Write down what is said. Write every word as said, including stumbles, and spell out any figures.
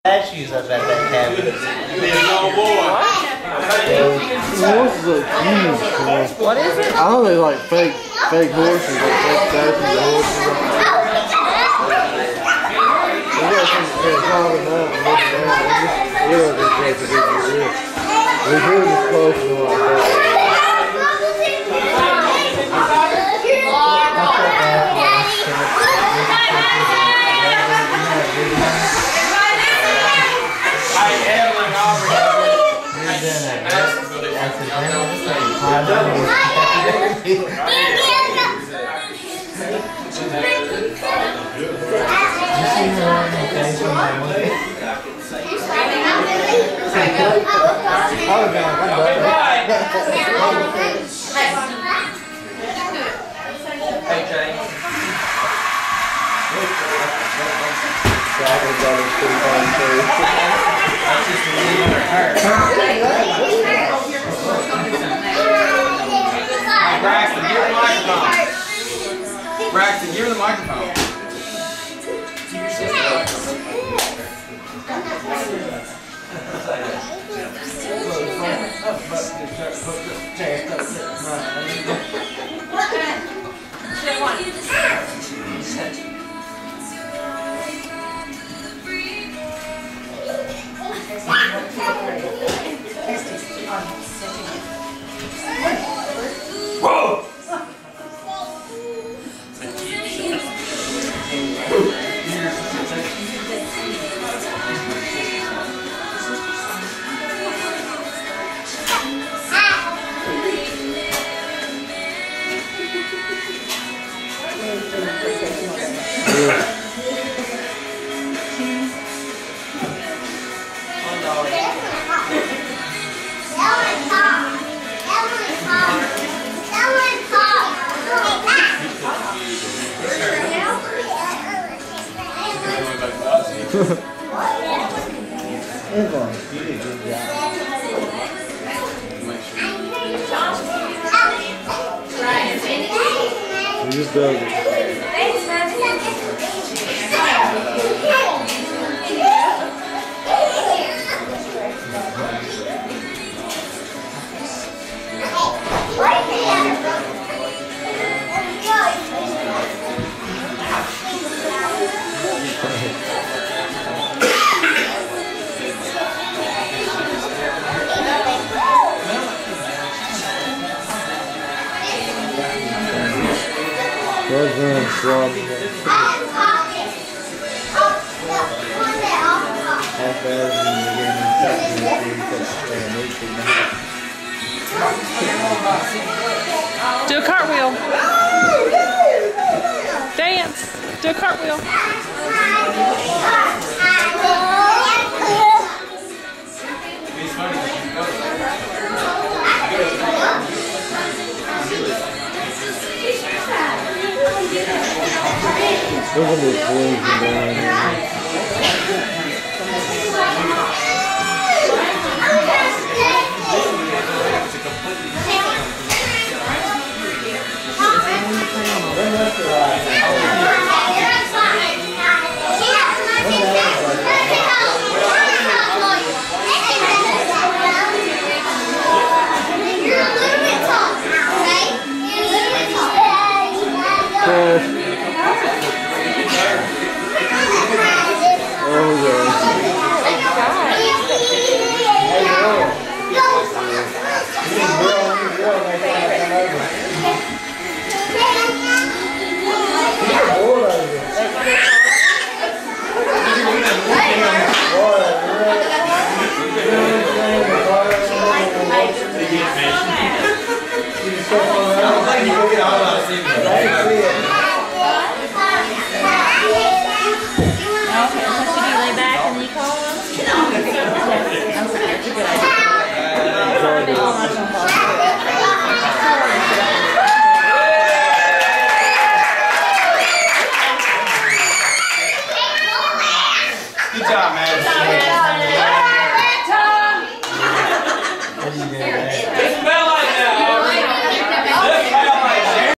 Statues up at that cabin. What is it? I know they like fake, fake horses, like fake statues of horses. They got some climbing up and looking down. They just look like they're supposed to be real. We're really just close to like that. Braxton, give her the microphone. Braxton, give her the microphone. Whoa! Irvin, you did a good job. We just dug it. That's very strong. Half hours in the beginning, Do a cartwheel. Dance. Do a cartwheel.